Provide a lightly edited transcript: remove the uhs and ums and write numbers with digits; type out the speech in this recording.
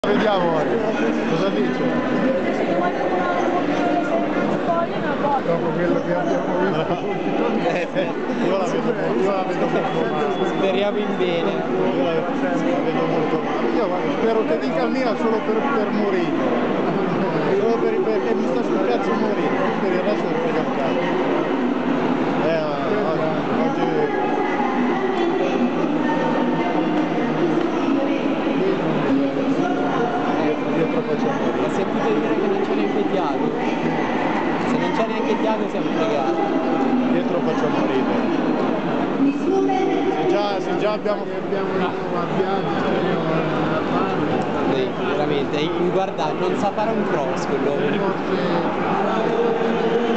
Vediamo cosa dice. Dopo quello che abbiamo visto io la vedo molto male. Speriamo in bene. Io la vedo molto male. Io spero che dica il mio solo per Mourinho. Solo perché mi sta sul cazzo Mourinho, per il resto mi frega un cazzo. Oggi dietro facciamo morire. Ho sentito dire che non c'è neanche Thiago. Se non c'è neanche Thiago siamo fregati. Dietro facciamo morire. Se già abbiamo Sì, veramente, guarda, non sa fare un cross quell'uomo.